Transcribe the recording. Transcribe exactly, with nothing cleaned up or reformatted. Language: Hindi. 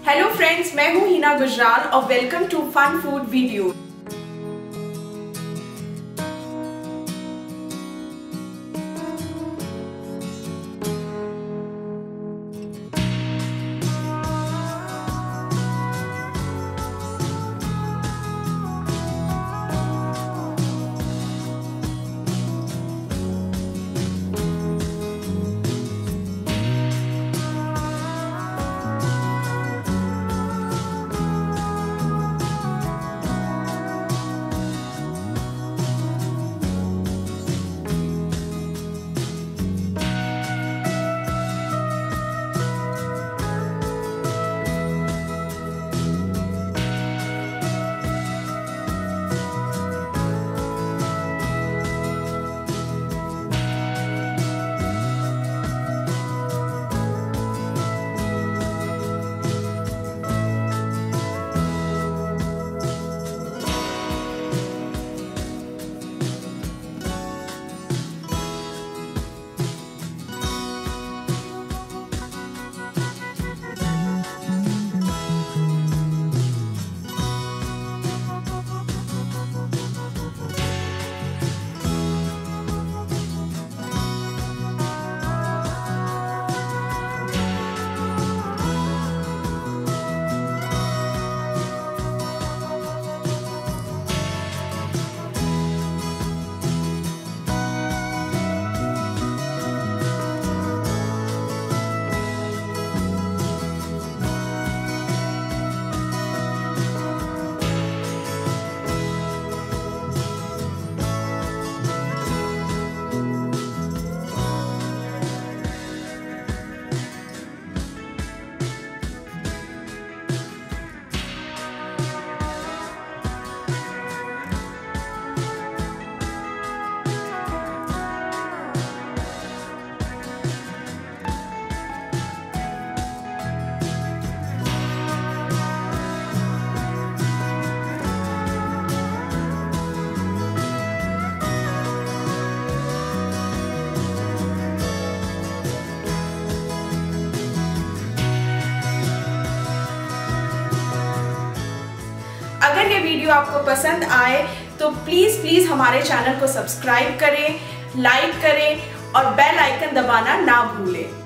हेलो फ्रेंड्स, मैं हूँ हिना गुजराल और welcome to fun food video. अगर ये वीडियो आपको पसंद आए तो प्लीज़ प्लीज़ हमारे चैनल को सब्सक्राइब करें, लाइक करें और बेल आइकन दबाना ना भूलें।